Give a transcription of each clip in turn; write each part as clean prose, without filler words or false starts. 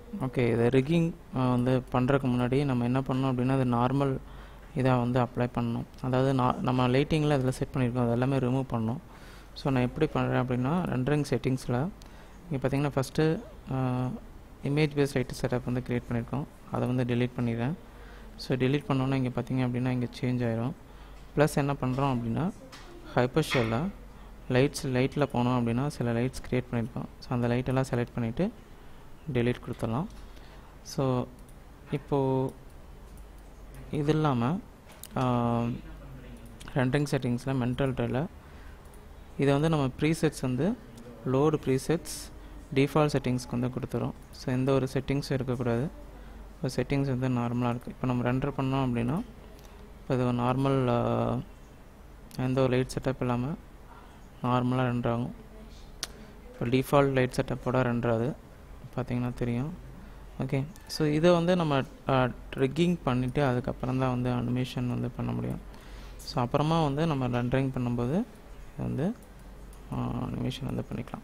Okay, இது rigging வந்து பண்ணுறதுக்கு முன்னாடி நம்ம என்ன பண்ணணும் அப்படின்னா, அது நார்மல் இதாக வந்து அப்ளை பண்ணணும். அதாவது நம்ம லைட்டிங்கில் அதில் செட் பண்ணியிருக்கோம், அது எல்லாமே ரிமூவ் பண்ணணும். ஸோ நான் எப்படி பண்ணுறேன் அப்படின்னா, ரெண்டரிங் செட்டிங்ஸில் இங்கே பார்த்தீங்கன்னா first image base light setup வந்து க்ரியேட் பண்ணியிருக்கோம், அதை வந்து டெலீட் பண்ணிடுறேன். ஸோ டெலீட் பண்ணோன்னா இங்கே பார்த்தீங்க அப்படின்னா இங்கே சேஞ்ச் ஆயிரும். ப்ளஸ் என்ன பண்ணுறோம் அப்படின்னா, ஹைப்பர்ஷெல்லில் லைட்டில் போனோம் அப்படின்னா சில லைட்ஸ் க்ரியேட் பண்ணியிருக்கோம். ஸோ அந்த லைட்டெல்லாம் செலக்ட் பண்ணிவிட்டு டெலீட் கொடுத்துடலாம். ஸோ இப்போது இது இல்லாமல் ரெண்டரிங் செட்டிங்ஸில் மென்டல் ட்ரையில் இதை வந்து நம்ம ப்ரீசெட்ஸ் வந்து லோடு ப்ரீசெட்ஸ் டிஃபால்ட் செட்டிங்ஸ்க்கு வந்து கொடுத்துரும். ஸோ எந்த ஒரு செட்டிங்ஸும் இருக்கக்கூடாது. இப்போ செட்டிங்ஸ் வந்து நார்மலாக இருக்குது. இப்போ நம்ம ரெண்டர் பண்ணோம் அப்படின்னா இப்போ இது நார்மல் எந்த ஒரு லைட் செட்டப் இல்லாமல் நார்மலாக ரெண்டர் ஆகும். இப்போ டிஃபால்ட் லைட் செட்டப்போட ரெண்டர் ஆகுது, பார்த்திங்கன்னா தெரியும். ஓகே, ஸோ இதை வந்து நம்ம ட்ரிக்கிங் பண்ணிவிட்டு அதுக்கப்புறம் தான் வந்து அனிமேஷன் வந்து பண்ண முடியும். ஸோ அப்புறமா வந்து நம்ம ரெண்டரிங் பண்ணும்போது இது வந்து அனிமேஷன் வந்து பண்ணிக்கலாம்.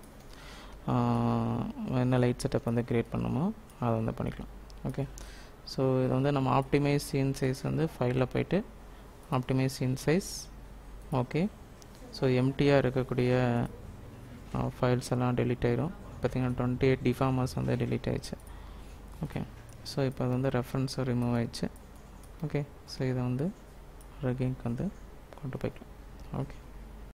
என்ன லைட் செட்டப் வந்து க்ரியேட் பண்ணணுமோ அதை வந்து பண்ணிக்கலாம். ஓகே, ஸோ இதை வந்து நம்ம ஆப்டிமைஸ் சீன் சைஸ் வந்து ஃபைலில் போய்ட்டு optimize scene size. Okay, so எம்டியாக இருக்கக்கூடிய ஃபைல்ஸ் எல்லாம் டெலீட் ஆயிரும். பார்த்திங்கன்னா 28 டிஃபார்மர்ஸ் வந்து டெலீட் ஆயிடுச்சு. ஓகே, ஸோ இப்போ அது வந்து ரெஃபரன்ஸும் ரிமூவ் ஆயிடுச்சு. ஓகே, ஸோ இதை வந்து ரிக்கிங்க்கு வந்து கொண்டு போய்க்கலாம். ஓகே.